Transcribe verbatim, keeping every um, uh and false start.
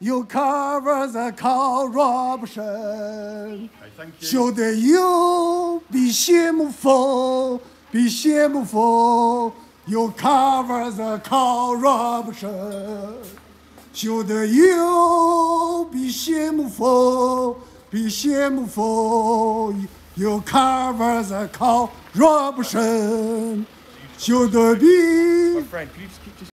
You cover the corruption. Thank you. Should you be shameful, be shameful. You cover the corruption. Should you be shameful, be shameful. You cover the corruption. Should be. My friend, can you just keep just